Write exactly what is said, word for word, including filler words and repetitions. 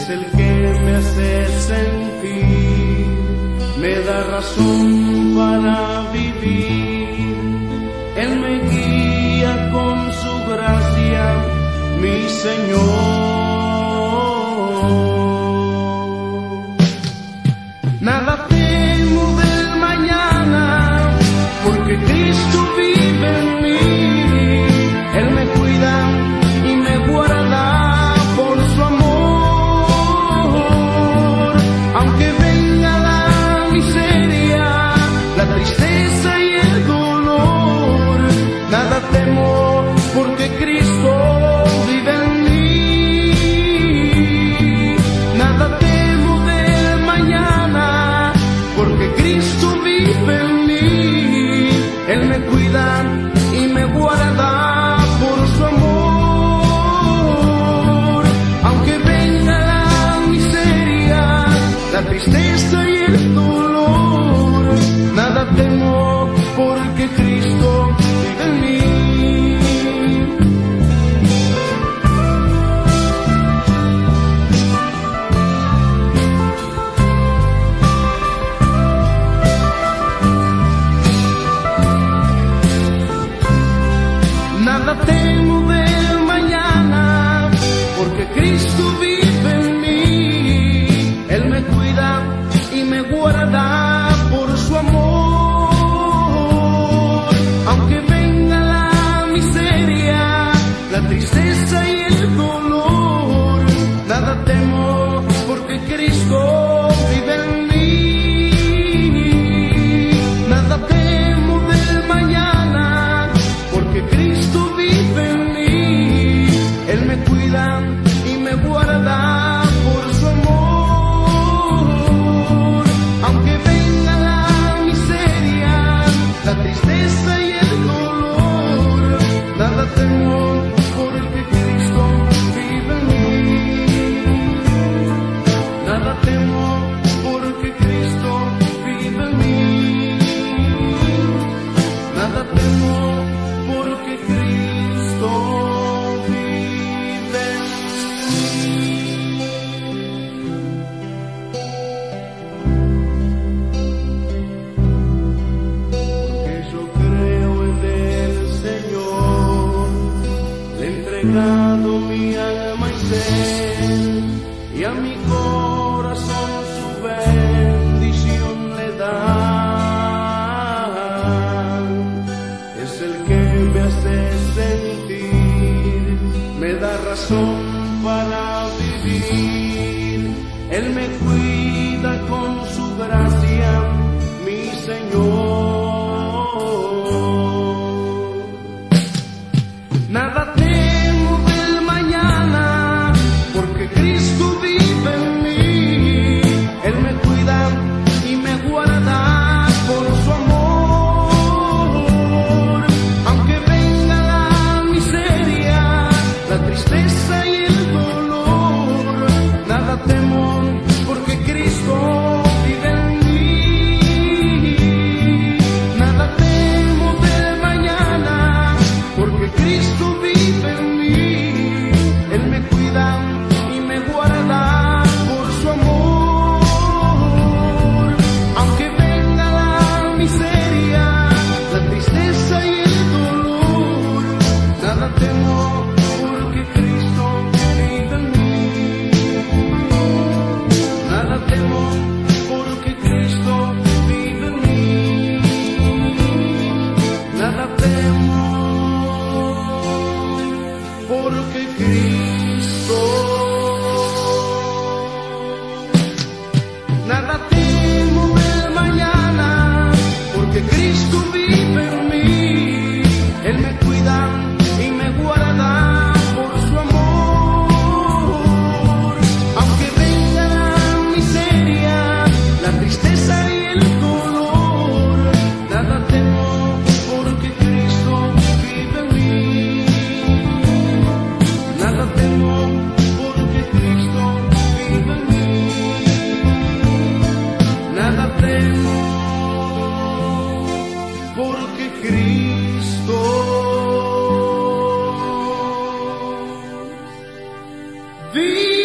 es el que me hace sentir, me da razón para vivir. Él me guía con su gracia, mi Señor. Nada temo del mañana, porque Cristo vive en mí. Él me cuida y me guarda por su amor. Aunque venga la miseria, la tristeza y el dolor, nada temo porque Cristo vive en mí. Nada temo del mañana, porque Cristo vive en mí. Él me cuida y me guarda por su amor. Aunque venga la miseria, la tristeza y el dolor, nada temo porque Cristo vive en mí. Nada temo del mañana, porque Cristo vive en mí. Él me cuida y me guarda por su amor. Aunque venga la miseria, la tristeza y el dolor, nada temo porque Cristo vive en mí. Nada temo del mañana, porque Cristo vive en mí. Él me cuida y me guarda por su amor. Aunque venga la miseria, la tristeza y el dolor, nada temo porque Cristo vive en mí. Nada temo porque Cristo vive en mí. Nada temo porque Cristo vive en mí. Porque yo creo en el Señor, le he entregado mi alma y ser, y a mi corazón su bendición le da. Es el que me hace sentir, me da razón para vivir. Él me cuida con su gracia, mi Señor. Nada temo del mañana, porque Cristo vive en mí. Él me cuida y me guarda por su amor. Aunque venga la miseria, la tristeza y el dolor, nada temo porque Cristo vive en mí. Nada temo del mañana, porque Cristo vive en mí. Él me cuida y me guarda por su amor. Aunque venga la miseria, la tristeza y el dolor, nada temo porque Cristo vive en mí. Nada temo porque Cristo vive en mí. Nada temo porque Cristo. Nada temo del mañana, porque Cristo vive en mí. Él me cuida y me guarda por su amor. Aunque venga la miseria, la tristeza y el dolor, nada temo porque Cristo vive en mí. Nada temo porque Cristo vive en mí. Nada temo porque Cristo vive.